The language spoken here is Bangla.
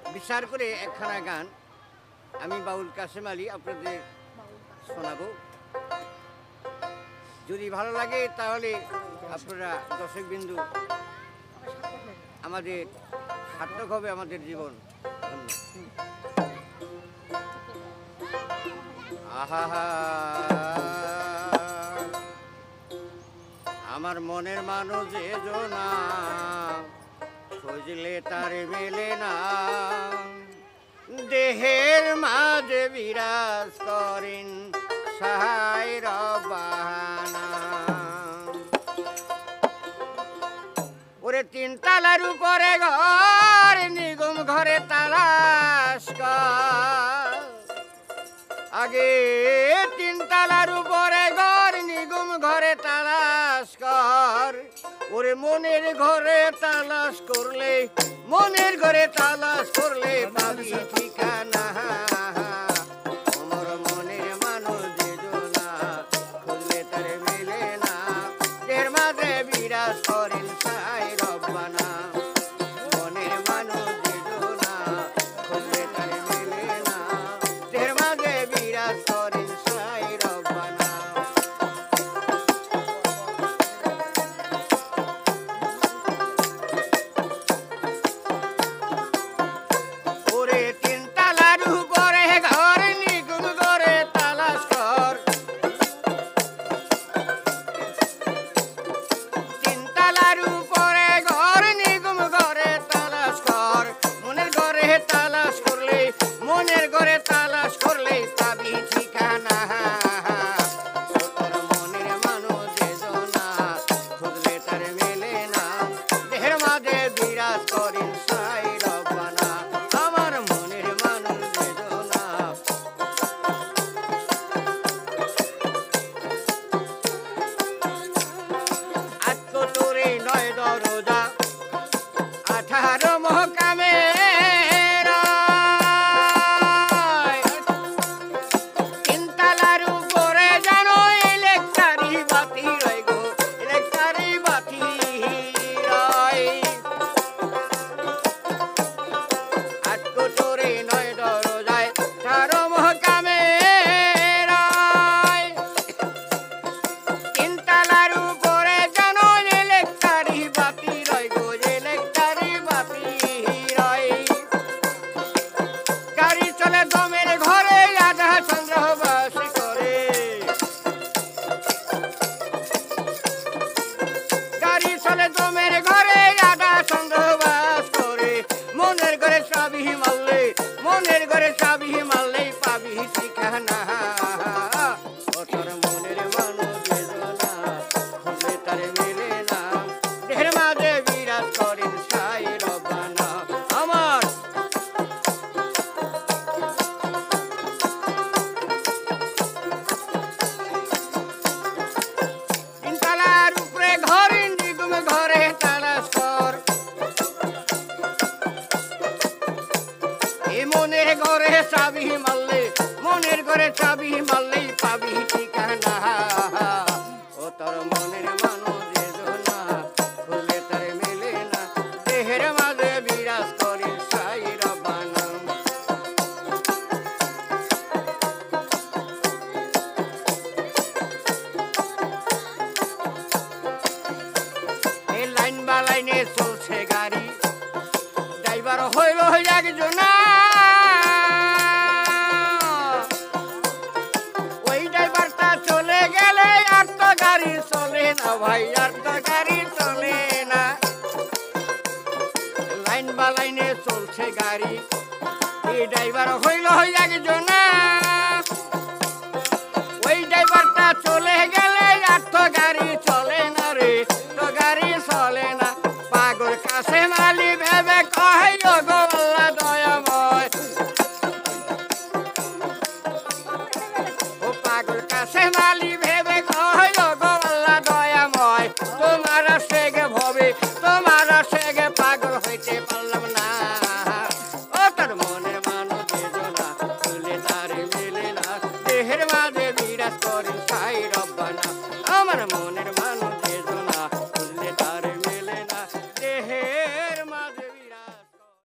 বিচার করে একখানা গান আমি বাউল কাসেম আলী আপনাদের শোনাবো। যদি ভালো লাগে তাহলে আপনারা দর্শক বিন্দু আমাদের সার্থক হবে আমাদের জীবন। আহা, আমার মনের মানুষ এজনা খুঁজলে তার মেলে না, দেহের মাঝে বিরাজ করেন সাহায় রব্বানা। ওরে তিন তালার উপরে ঘর নিগম ঘরে তালাশ কর, আগে তিন তালার উপরে ঘর নিগম ঘরে তালাশ কর। ওরে মনের ঘরে তালাশ করলে, মনের ঘরে তালাশ করলে পাবি ঠিকানা। আমার মনের মানুষ যেজনা খুঁজলে তার মেলে না, এর মাঝে বিরাজ করেন সাহায় রব্বানা। মনের মানুষ যেজনা খুঁজলে তার মেলে না, এর মাঝে বিরাজ করেন সাহায় রব্বানা। ওরে তিন তালার উপরে ঘর নিগুম ঘরে তালাশ কর, তিন তালার উপরে ঘর নিগুম ঘরে তালাশ কর। মনের ঘরে তালাশ করলে, মনের ঘরে তালাশ করলে পাবি ঠিকানা। তোর মনের মানুষ যেজনা খুঁজলে তার মেলে না, দেহের মাঝে বিরাজ করেন সাহায় রব্বানা। আমার মনের মানুষ যেজনা আজকে তোরে নয় দরজা 18 মহকামে তিনতলার উপরে জানো ইলেকট্রি বাতি রয় গো, ইলেকট্রি বাতি রয়। আজকে তোরে নয় দরজায় 18 মহকামে রয়, তিনতলার উপরে জানো ইলেকট্রি বাতি রয় গো, ইলেকট্রি বাতি রয়। গাড়ি চলে দমের ঘরে রাধা চন্দ্র বাস করে, গাড়ি চলে দমের ঘরে রাধা চন্দ্র বাস করে। মনের ঘরে চাবি মারলে, মনের ঘরে চাবি মারলে পাবি ঠিকানা। ও তোর মনের মানুষ যেজনা খুঁজলে তার মেলে না, দেহের মাঝে বিরাজ করেন সাহায় রব্বানা। আমার তিনতলার উপরে ঘর নিগুম ঘরে তালাশ কর, এই মনের ঘরে চাবি মারলে, মনের ঘরে চাবি মারলেই পাবি ঠিকানা। ও তোর মনের মানুষ যেজনা খুঁজলে তার মেলে না, দেহের মাঝে বিরাজ করে সাহায় রব্বানা। এই লাইন বা লাইনে চলছে গাড়ি, ড্রাইভার হইল একজনা। ওই ড্রাইভারটা চলে গেলে আর তো গাড়ি চলে না ভাই, আর তো গাড়ি চলে না। লাইন বা লাইনে চলছে গাড়ি, এই ড্রাইভার হইল একজনা।